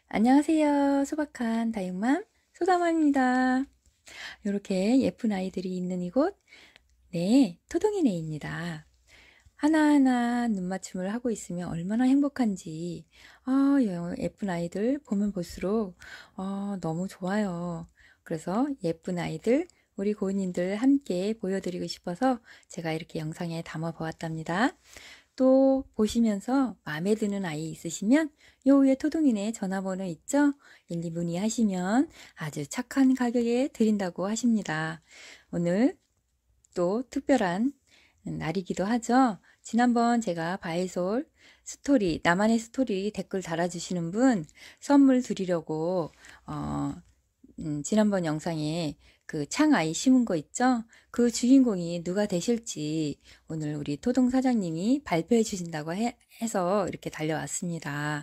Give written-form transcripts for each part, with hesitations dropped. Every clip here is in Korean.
안녕하세요. 소박한 다육맘 소다맘입니다. 이렇게 예쁜 아이들이 있는 이곳, 네, 토동이네입니다. 하나하나 눈맞춤을 하고 있으면 얼마나 행복한지, 예쁜 아이들 보면 볼수록 너무 좋아요. 그래서 예쁜 아이들, 우리 고은님들 함께 보여드리고 싶어서 제가 이렇게 영상에 담아 보았답니다. 또 보시면서 마음에 드는 아이 있으시면 요 위에 토동이네 전화번호 있죠? 1, 2 문의하시면 아주 착한 가격에 드린다고 하십니다. 오늘 또 특별한 날이기도 하죠. 지난번 제가 바이솔 스토리, 나만의 스토리 댓글 달아주시는 분 선물 드리려고 지난번 영상에 그 창아이 심은 거 있죠? 그 주인공이 누가 되실지 오늘 우리 토동 사장님이 발표해 주신다고 해서 이렇게 달려왔습니다.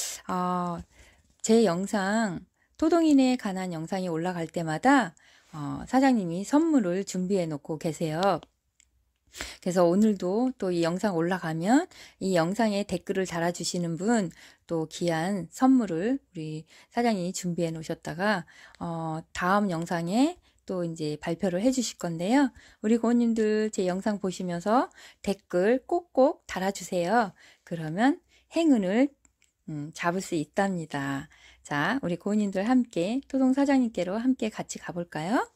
제 영상, 토동인에 관한 영상이 올라갈 때마다 사장님이 선물을 준비해 놓고 계세요. 그래서 오늘도 또 이 영상 올라가면 이 영상에 댓글을 달아주시는 분 또 귀한 선물을 우리 사장님이 준비해 놓으셨다가 다음 영상에 또 이제 발표를 해 주실 건데요. 우리 고은님들 제 영상 보시면서 댓글 꼭꼭 달아주세요. 그러면 행운을 잡을 수 있답니다. 자, 우리 고은님들 함께 토동 사장님께로 함께 같이 가볼까요?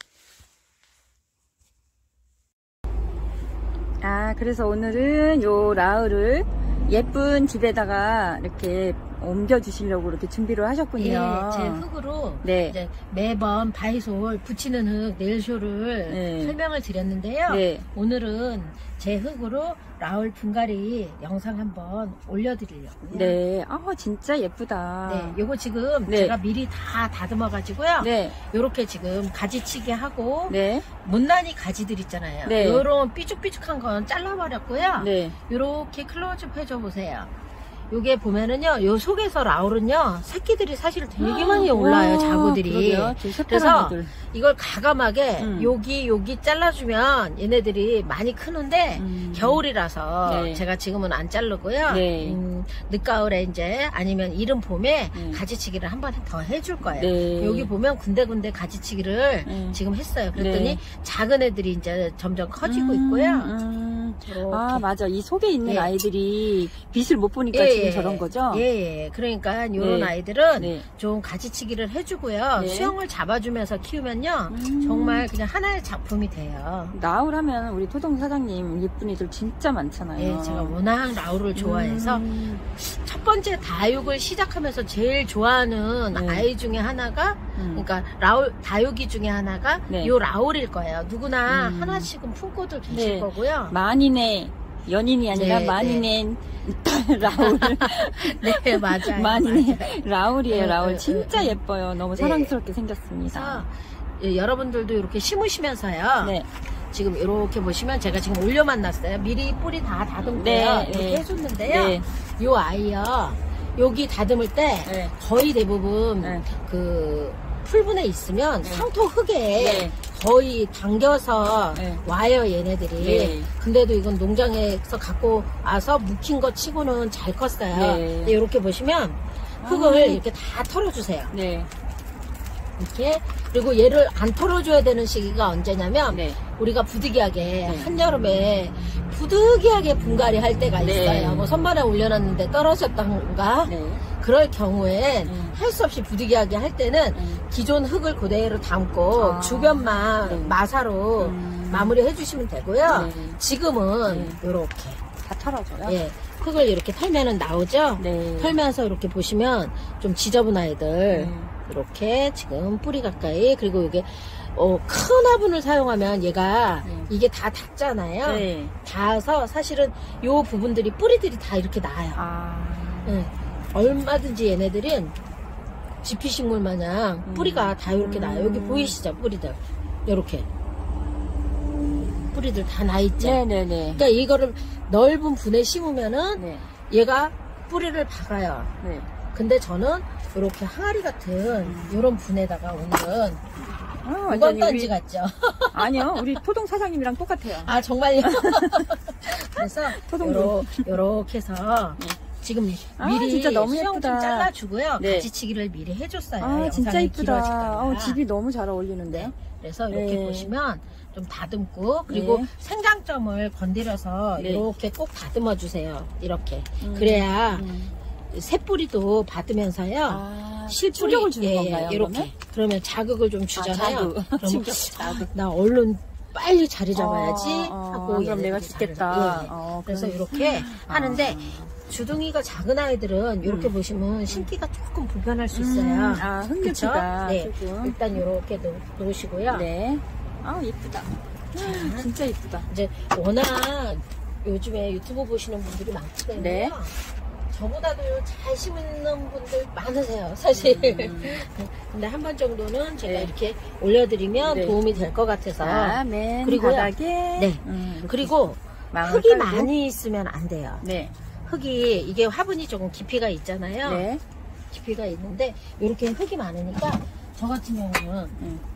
그래서 오늘은 요 라울을 예쁜 집에다가 이렇게 옮겨 주시려고 이렇게 준비를 하셨군요. 예, 제 흙으로 네. 이제 매번 바이솔 붙이는 흙 네일쇼를 네. 설명을 드렸는데요. 네. 오늘은 제 흙으로 라울 분갈이 영상 한번 올려드리려고요. 네. 진짜 예쁘다. 네, 요거 지금 네. 제가 미리 다 다듬어 가지고요. 네. 요렇게 지금 가지치기 하고 네. 못난이 가지들 있잖아요. 네. 요런 삐죽삐죽한 건 잘라버렸고요. 네. 요렇게 클로즈업 해줘 보세요. 요게 보면은요, 요 속에서 라울은요, 새끼들이 사실 되게 많이 올라요, 자구들이. 그래서 애들. 이걸 가감하게 여기 잘라주면 얘네들이 많이 크는데 겨울이라서 네. 제가 지금은 안 자르고요. 네. 늦가을에 이제 아니면 이른 봄에 가지치기를 한 번 더 해줄 거예요. 네. 여기 보면 군데군데 가지치기를 지금 했어요. 그랬더니 네. 작은 애들이 이제 점점 커지고 있고요. 이렇게. 맞아. 이 속에 있는 예. 아이들이 빛을 못 보니까 지금 저런 거죠? 예. 그러니까 이런 네. 아이들은 네. 좀 가지치기를 해주고요. 네. 수영을 잡아주면서 키우면요. 정말 그냥 하나의 작품이 돼요. 라울 하면 우리 토동 사장님 예쁜 애들 진짜 많잖아요. 예, 제가 워낙 라울을 좋아해서 첫 번째 다육을 시작하면서 제일 좋아하는 네. 아이 중에 하나가 그러니까 다육이 중에 하나가 네. 요 라울일 거예요. 누구나 하나씩은 품고들 계실 네. 거고요. 만인의 연인이 아니라 네, 만인의 라울. 네, 맞아요. 만인의 맞아요. 라울이에요. 라울 네, 진짜 네. 예뻐요. 너무 네. 사랑스럽게 생겼습니다. 그래서 예, 여러분들도 이렇게 심으시면서요. 네. 지금 이렇게 보시면 제가 지금 올려만 놨어요. 미리 뿌리 다 다듬고요. 네, 이렇게 네. 해줬는데요. 네. 요 아이요. 여기 다듬을 때 네. 거의 대부분 네. 그 풀분에 있으면 상토 흙에 네. 거의 당겨서 네. 와요, 얘네들이. 네. 근데도 이건 농장에서 갖고 와서 묵힌 거 치고는 잘 컸어요. 네. 근데 이렇게 보시면 흙을 이렇게 다 털어주세요. 네. 이렇게. 그리고 얘를 안 털어줘야 되는 시기가 언제냐면 네. 우리가 부득이하게 네. 한여름에 부득이하게 분갈이 할 때가 네. 있어요. 뭐 선반에 올려놨는데 떨어졌던가 네. 그럴 경우엔 할 수 없이 부득이하게 할 때는 기존 흙을 그대로 담고 주변만 네. 마사로 마무리 해주시면 되고요. 네. 지금은 이렇게 다 털어줘요? 예, 흙을 이렇게 털면은 나오죠. 네. 털면서 이렇게 보시면 좀 지저분 아이들 이렇게 지금 뿌리 가까이, 그리고 이게 큰 화분을 사용하면 얘가 이게 다 닿잖아요. 네. 닿아서 사실은 요 부분들이 뿌리들이 다 이렇게 나요. 예, 얼마든지 얘네들은 지피식물 마냥 뿌리가 다 이렇게 나요. 여기 보이시죠? 뿌리들 이렇게 뿌리들 다 나 있죠. 네네네. 그러니까 이거를 넓은 분에 심으면은 네. 얘가 뿌리를 박아요. 네. 근데 저는 이렇게 항아리 같은 이런 분에다가 오늘은 완전히 무건단지 같죠? 아니요, 우리 토동 사장님이랑 똑같아요. 아, 정말요? 그래서 토동도. 요렇게 해서 지금 아, 미리 진짜 너무 수영 좀 예쁘다. 잘라주고요. 네. 가지치기를 미리 해줬어요. 아, 진짜 영상이 이쁘다. 길어질까봐. 집이 너무 잘 어울리는데요. 네. 그래서 이렇게 네. 보시면 좀 다듬고 그리고 네. 생강점을 건드려서 네. 이렇게 꼭 다듬어 주세요. 이렇게 그래야 새뿌리도 받으면서요. 아, 실뿌리 충격을 주는 건가요? 이렇게 그러면? 그러면 자극을 좀 주잖아요. 자극. 그러면 충격, 자극. 나 얼른 빨리 자리 잡아야지 하고 그럼 얘네들이 내가 죽겠다. 자리를- 그래서 이렇게 하는데 주둥이가 작은 아이들은 이렇게 보시면 신기가 조금 불편할 수 있어요. 아, 그쵸? 흥겹다. 네. 조금. 일단 이렇게 놓으시고요. 네. 아, 예쁘다. 진짜 예쁘다. 이제 워낙 요즘에 유튜브 보시는 분들이 많기 때문에 네. 저보다도 잘 심는 분들 많으세요, 사실. 근데 한 번 정도는 제가 네. 이렇게 올려드리면 네. 도움이 될 것 같아서. 자, 맨 그리고요. 바닥에. 네. 이렇게 그리고 망을 흙이 깔고. 많이 있으면 안 돼요. 네. 흙이, 이게 화분이 조금 깊이가 있잖아요. 네. 깊이가 있는데, 이렇게 흙이 많으니까, 저 같은 경우는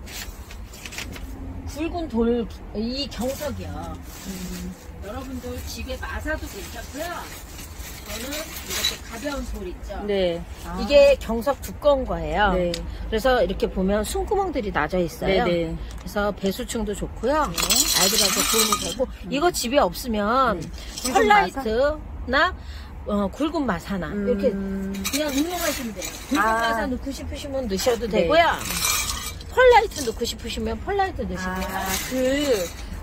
굵은 돌, 이 경석이요. 여러분들 집에 마사도 괜찮고요. 저는 이렇게 가벼운 돌 있죠. 네. 이게 경석 두꺼운 거예요. 네. 그래서 이렇게 보면 숨구멍들이 나져 있어요. 네네. 그래서 배수층도 좋고요. 네. 아이들한테 도움이 되고 이거 집에 없으면 굵은 펄라이트나 굵은 마사나 이렇게 그냥 응용하시면 돼요. 굵은 아. 마사 넣고 싶으시면 넣으셔도 네. 되고요. 펄라이트 넣고 싶으시면 펄라이트 넣으시고요.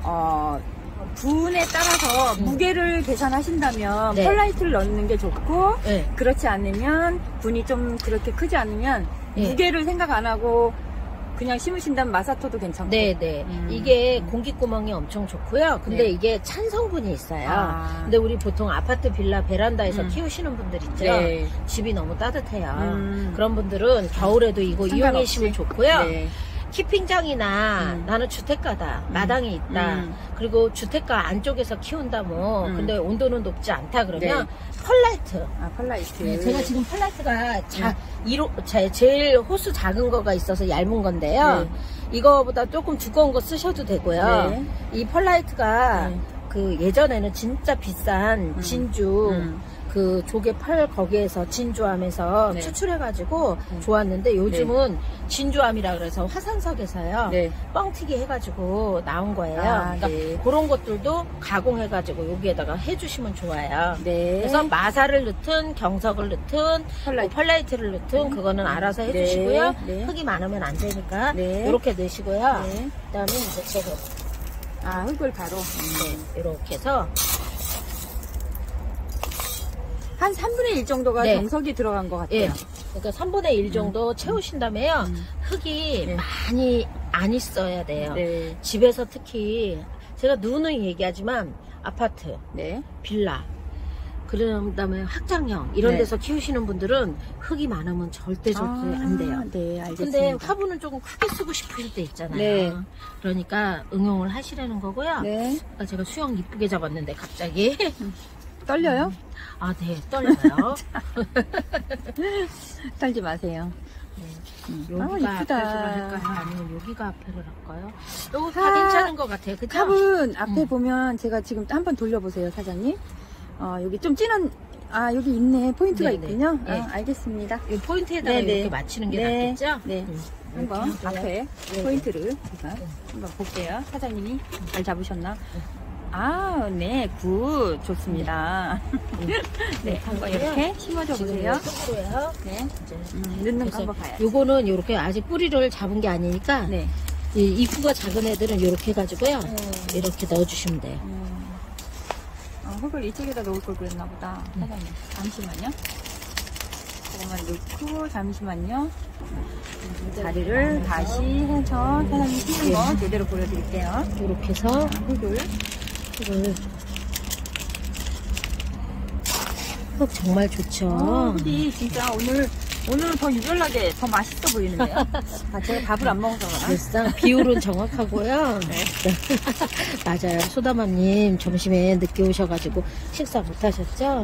분에 따라서 무게를 계산하신다면 네. 펄라이트를 넣는 게 좋고, 네. 그렇지 않으면 분이 좀 그렇게 크지 않으면 네. 무게를 생각 안 하고 그냥 심으신다면 마사토도 괜찮고. 네네. 이게 공기구멍이 엄청 좋고요. 근데 네. 이게 찬 성분이 있어요. 아. 근데 우리 보통 아파트 빌라 베란다에서 키우시는 분들 있죠. 네. 집이 너무 따뜻해요. 그런 분들은 겨울에도 이거 상관없이. 이용하시면 좋고요. 네. 키핑장이나 나는 주택가다, 마당이 있다. 그리고 주택가 안쪽에서 키운다 뭐. 근데 온도는 높지 않다 그러면 펄라이트. 아, 펄라이트. 네, 제가 지금 펄라이트가 제일 호수 작은 거가 있어서 얇은 건데요. 네. 이거보다 조금 두꺼운 거 쓰셔도 되고요. 네. 이 펄라이트가 네. 그 예전에는 진짜 비싼 진주 그 조개 펄 거기에서 진주암에서 네. 추출해가지고 좋았는데 요즘은 진주암이라 그래서 화산석에서요. 네. 뻥튀기 해가지고 나온 거예요. 아, 그러니까 네. 그런 것들도 가공해가지고 여기에다가 해주시면 좋아요. 네. 그래서 마사를 넣든 경석을 넣든 펄라이트를 넣든 그거는 알아서 해주시고요. 네. 흙이 많으면 안 되니까 네. 이렇게 넣으시고요. 네. 그다음에 이제 제가 흙을 바로. 이렇게 해서 한 3분의 1 정도가 네. 경석이 들어간 것 같아요. 예. 그러니까 3분의 1 정도 채우신 다음에요. 흙이 네. 많이 안 있어야 돼요. 네. 집에서 특히 제가 누누이 얘기하지만 아파트, 네. 빌라, 그다음에 확장형 이런 네. 데서 키우시는 분들은 흙이 많으면 절대 안 돼요. 네, 알겠습니다. 근데 화분은 조금 크게 쓰고 싶을 때 있잖아요. 네. 그러니까 응용을 하시라는 거고요. 네. 아까 제가 수영 이쁘게 잡았는데 갑자기 떨려요? 아, 네, 떨려요. 떨지 마세요. 여기가 이쁘다. 앞에를 할까요? 아니면 여기가 앞에를 할까요? 요거 다 괜찮은 것 같아요. 그죠? 탑은 앞에 보면 제가 지금 한번 돌려보세요, 사장님. 여기 좀 진한, 여기 있네. 포인트가 네네. 있군요. 네. 알겠습니다. 이 포인트에다가 네네. 이렇게 맞추는 게 네. 낫겠죠? 네. 한번 이렇게 하고요. 앞에 네. 포인트를 제가 한번 볼게요. 사장님이 잘 잡으셨나? 네, 굿. 좋습니다. 네, 한번 이렇게 심어줘 보세요. 속으로요. 네. 넣는 거 한번 봐요. 요거는 이렇게 아직 뿌리를 잡은 게 아니니까 네. 이 입구가 작은 애들은 이렇게 해가지고요. 이렇게 넣어주시면 돼요. 흙을 이쪽에다 넣을 걸 그랬나 보다. 사장님. 잠시만요. 조금만 넣고, 잠시만요. 자리를 다시 해서 사장님 피는 거 제대로 보여드릴게요. 이렇게 해서 흙을. 흙 정말 좋죠. 흙이 진짜 오늘은 더 유별나게 더 맛있어 보이는데요. 제가 밥을 안 먹어서 그러나? 됐어. 비율은 정확하고요. 네. 맞아요. 소다맘님 점심에 늦게 오셔가지고 식사 못 하셨죠?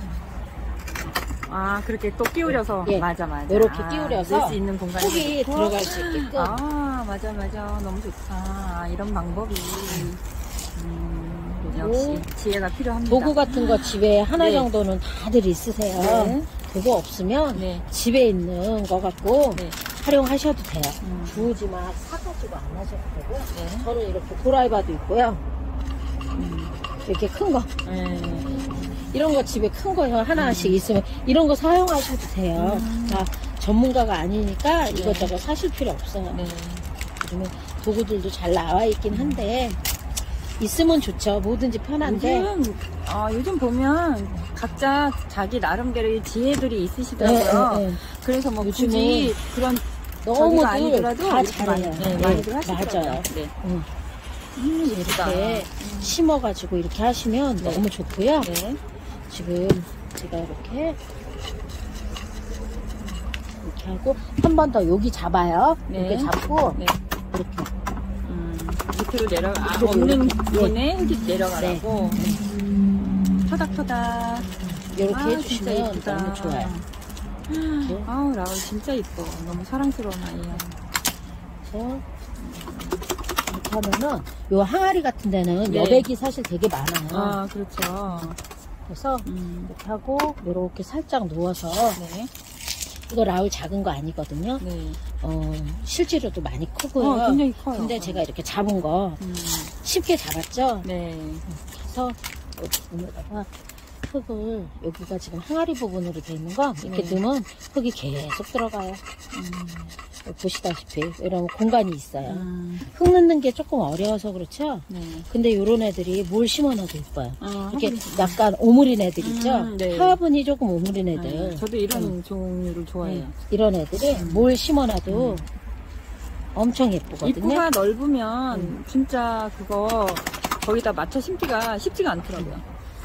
그렇게 또 끼우려서. 예. 맞아. 이렇게 끼우려서 넣을 수 있는 공간이 흙이 좋고. 들어갈 수 있게끔. 맞아. 너무 좋다. 이런 방법이. 역시 지혜가 필요합니다. 도구 같은 거 집에 하나 네. 정도는 다들 있으세요. 네. 도구 없으면 네. 집에 있는 거 갖고 네. 활용하셔도 돼요. 주우지만 사가지고 안 하셔도 되고. 네. 저는 이렇게 도라이바도 있고요. 이렇게 큰 거. 이런 거 집에 큰 거 하나씩 있으면 이런 거 사용하셔도 돼요. 다 전문가가 아니니까 이것저것 사실 필요 없어요. 네. 요즘에 도구들도 잘 나와 있긴 한데 있으면 좋죠. 뭐든지 편한데. 요즘 보면 각자 자기 나름대로의 지혜들이 있으시더라고요. 네. 그래서 뭐 요즘은 굳이 그런 너무들 아니더라도 다 이렇게 잘해요. 많이들 하시더라고요. 맞아요. 네. 이렇게 심어가지고 이렇게 하시면 네. 너무 좋고요. 네. 지금 제가 이렇게 하고 한 번 더 여기 잡아요. 네. 이렇게 잡고 네. 이렇게 밑으로 내려가. 밑으로 없는 이렇게. 부분에 흙이 내려가라고. 토닥토닥. 이렇게 진짜 해주시면 예쁘다. 너무 좋아요. 이렇게. 아우, 라울 진짜 이뻐. 너무 사랑스러운 아이야. 그래서 이렇게 하면은 요 항아리 같은 데는 네. 여백이 사실 되게 많아요. 아, 그렇죠. 그래서 이렇게 하고 이렇게 살짝 누워서 네. 이거 라울 작은 거 아니거든요. 네. 실제로도 많이 크고요. 굉장히 커요. 근데 제가 이렇게 잡은 거 쉽게 잡았죠. 네. 그래서 여기다가 흙을 여기가 지금 항아리 부분으로 돼 있는 거 이렇게 네. 넣으면 흙이 계속 들어가요. 보시다시피 이런 공간이 있어요. 흙 넣는 게 조금 어려워서 그렇죠. 네. 근데 요런 애들이 뭘 심어놔도 이뻐요. 이렇게 화분이 약간 오므린 애들 있죠. 네. 화분이 조금 오므린 애들. 저도 이런 종류를 좋아해요. 이런 애들이 뭘 심어놔도 엄청 예쁘거든요. 입구가 넓으면 진짜 그거 거기다 맞춰 심기가 쉽지가 않더라고요.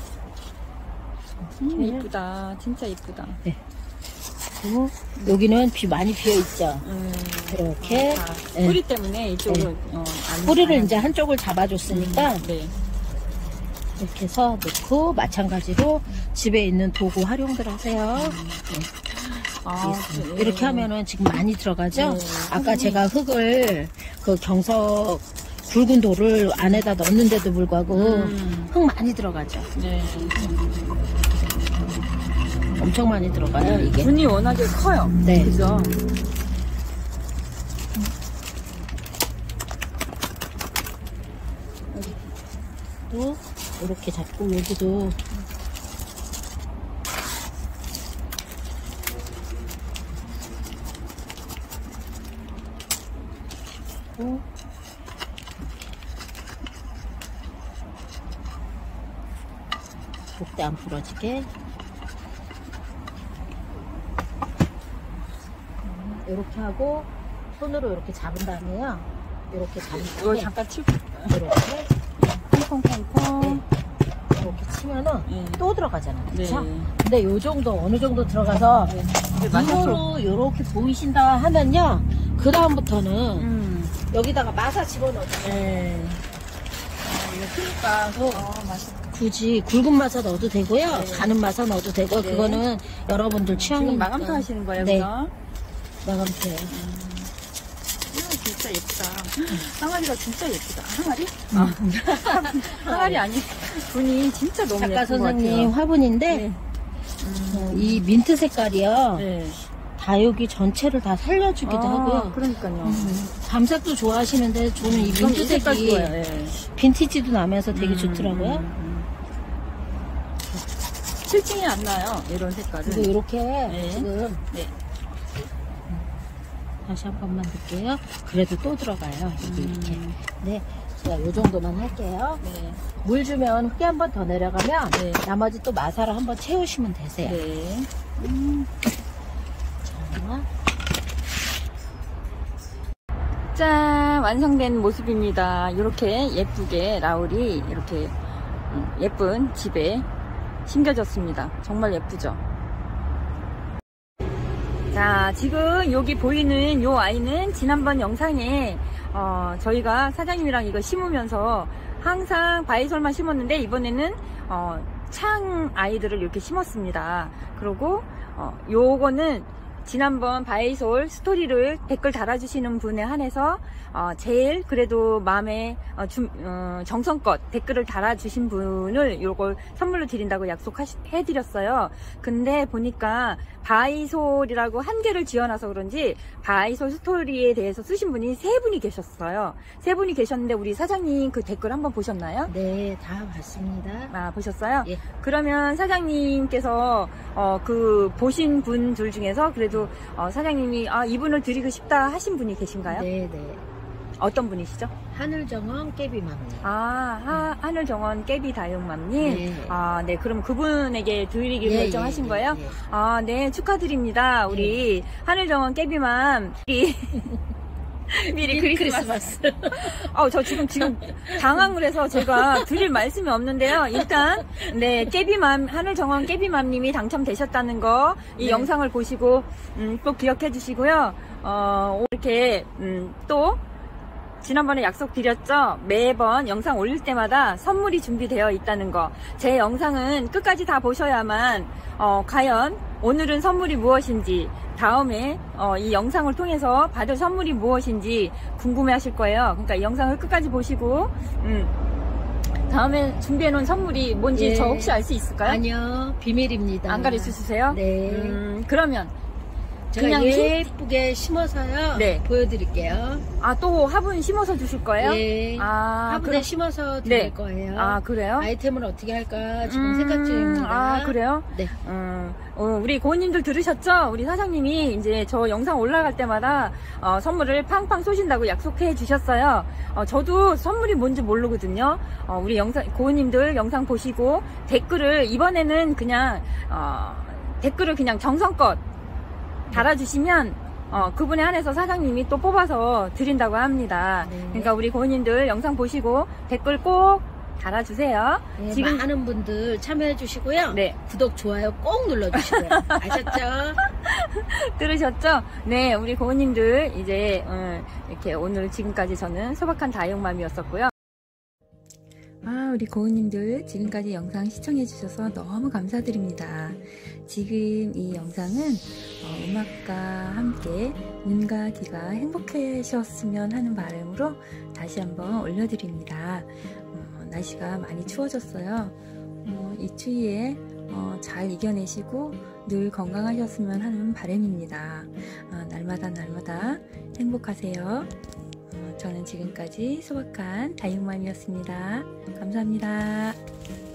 이쁘다. 진짜 이쁘다. 그리고 여기는 많이 비어 있죠. 이렇게 네. 뿌리 때문에 이쪽으로 뿌리를 이제 한쪽을 잡아줬으니까 네. 이렇게 해서 넣고 마찬가지로 집에 있는 도구 활용들 하세요. 네. 이렇게 하면은 지금 많이 들어가죠. 네. 아까 제가 흙을 그 경석 굵은 돌을 안에다 넣었는데도 불구하고 흙 많이 들어가죠. 네. 엄청 많이 들어가요 이게. 분이 워낙에 커요. 네. 그죠? 또 이렇게 잡고 여기도 목대 안 부러지게 이렇게 하고 손으로 이렇게 잡은 다음에요. 이렇게 잡은 이거 다음에 잠깐 치고 이렇게 콩콩콩콩. 이렇게 치면은 네. 또 들어가잖아요. 그렇죠? 네. 근데 요 정도 어느 정도 들어가서 이제 맞춰서. 이거로 요렇게 보이신다 하면요. 그 다음부터는 여기다가 마사 집어넣어요. 네. 이거 크니까 굳이 굵은 마사 넣어도 되고요. 가는 마사 넣어도 되고 네. 그거는 여러분들 취향이니까. 지금 마감토 하시는 거예요, 네. 그죠? 마감토예요. 진짜 예쁘다. 항아리가 진짜 예쁘다. 항아리? 항아리 아니, 분이 진짜 너무 작가 예쁜 것 선생님 같아요. 화분인데 네. 이 민트 색깔이요. 네. 다육이 전체를 다 살려주기도 하고요. 그러니까요. 밤색도 좋아하시는데 저는 이 전 이 색깔 민트색이 좋아요. 네. 빈티지도 나면서 되게 좋더라고요. 실증이 안 나요, 이런 색깔은. 그리고 이렇게 네. 지금 네. 다시 한 번만 넣을게요. 그래도 또 들어가요. 여기 이렇게. 네, 제가 요 정도만 할게요. 네. 물 주면 흙이 한 번 더 내려가면 네. 나머지 또 마사를 한번 채우시면 되세요. 네. 자, 짠! 완성된 모습입니다. 이렇게 예쁘게 라울이 이렇게 예쁜 집에 심겨졌습니다. 정말 예쁘죠? 자, 지금 여기 보이는 요 아이는 지난번 영상에 저희가 사장님이랑 이거 심으면서 항상 바이솔만 심었는데 이번에는 창 아이들을 이렇게 심었습니다. 그리고 요거는 지난번 바이솔 스토리를 댓글 달아주시는 분에 한해서 제일 그래도 마음에 정성껏 댓글을 달아주신 분을 요걸 선물로 드린다고 약속해드렸어요. 근데 보니까 바이솔이라고 한 개를 지어놔서 그런지 바이솔 스토리에 대해서 쓰신 분이 3분이 계셨어요. 3분이 계셨는데 우리 사장님 그 댓글 한번 보셨나요? 네, 다 봤습니다. 아, 보셨어요? 예. 그러면 사장님께서 그 보신 분들 중에서 그래도 사장님이 이분을 드리고 싶다 하신 분이 계신가요? 네, 네. 어떤 분이시죠? 하늘정원 깨비맘님. 하늘정원 깨비 다육맘님. 네. 네. 그럼 그분에게 드리기로 예, 결정하신 예, 거예요? 예. 네. 축하드립니다. 우리 하늘정원 깨비맘. 미리 크리스마스. 저 지금 당황을 해서 제가 드릴 말씀이 없는데요. 일단, 네, 하늘정원 깨비맘님이 당첨되셨다는 거, 이 네. 영상을 보시고, 꼭 기억해 주시고요. 이렇게, 또, 지난번에 약속드렸죠? 매번 영상 올릴 때마다 선물이 준비되어 있다는 거. 제 영상은 끝까지 다 보셔야만, 과연 오늘은 선물이 무엇인지, 다음에 이 영상을 통해서 받을 선물이 무엇인지 궁금해 하실 거예요. 그러니까 이 영상을 끝까지 보시고, 다음에 준비해 놓은 선물이 뭔지 예. 저 혹시 알 수 있을까요? 아니요, 비밀입니다. 안 가르쳐 주세요? 네. 그러면 제가 그냥 예쁘게 심어서요. 네. 보여드릴게요. 또 화분 심어서 주실 거예요? 예. 화분에 그럼- 심어서 드릴 네. 거예요. 그래요? 아이템을 어떻게 할까 지금 생각 중입니다. 그래요? 네. 우리 고은님들 들으셨죠? 우리 사장님이 이제 저 영상 올라갈 때마다 선물을 팡팡 쏘신다고 약속해 주셨어요. 저도 선물이 뭔지 모르거든요. 우리 고은님들 영상 보시고 댓글을 이번에는 그냥 댓글을 그냥 정성껏 달아주시면 그분에 한해서 사장님이 또 뽑아서 드린다고 합니다. 네. 그러니까 우리 고은님들 영상 보시고 댓글 꼭 달아주세요. 네, 지금 많은 분들 참여해 주시고요. 네. 구독, 좋아요 꼭 눌러주시고요. 아셨죠? 들으셨죠? 네, 우리 고은님들 이제 이렇게 오늘 지금까지 저는 소박한 다육맘이었었고요. 우리 고은님들 지금까지 영상 시청해 주셔서 너무 감사드립니다. 지금 이 영상은 음악과 함께 눈과 귀가 행복하셨으면 하는 바람으로 다시 한번 올려드립니다. 날씨가 많이 추워졌어요. 이 추위에 잘 이겨내시고 늘 건강하셨으면 하는 바람입니다. 날마다 행복하세요. 저는 지금까지 소박한 다육맘이었습니다. 감사합니다.